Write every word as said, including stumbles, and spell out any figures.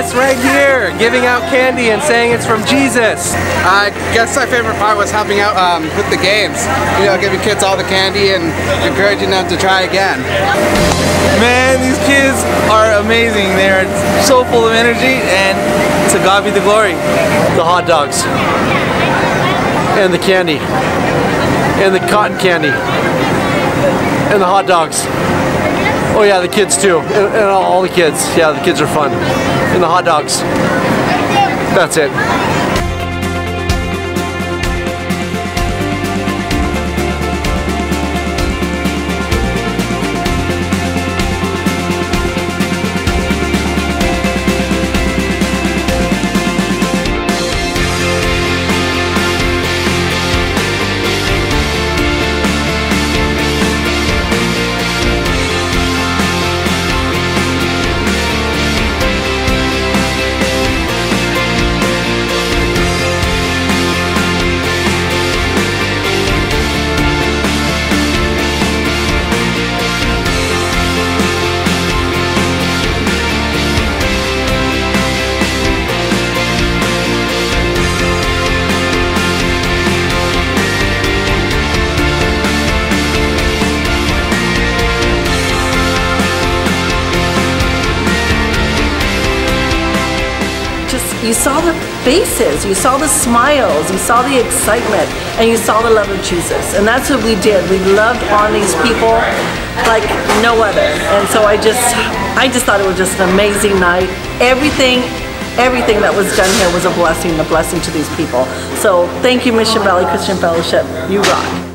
us right here, giving out candy and saying it's from Jesus. I guess my favorite part was helping out um, with the games. You know, giving kids all the candy and encouraging them to try again. Man, these kids are amazing. They are so full of energy, and to God be the glory. The hot dogs. And the candy. And the cotton candy. And the hot dogs. Oh yeah, the kids too. And, and all the kids. Yeah, the kids are fun. And the hot dogs. That's it. You saw the faces, you saw the smiles, you saw the excitement, and you saw the love of Jesus. And that's what we did. We loved on these people like no other. And so I just, I just thought it was just an amazing night. Everything, everything that was done here was a blessing, a blessing to these people. So thank you, Mission Valley Christian Fellowship. You rock.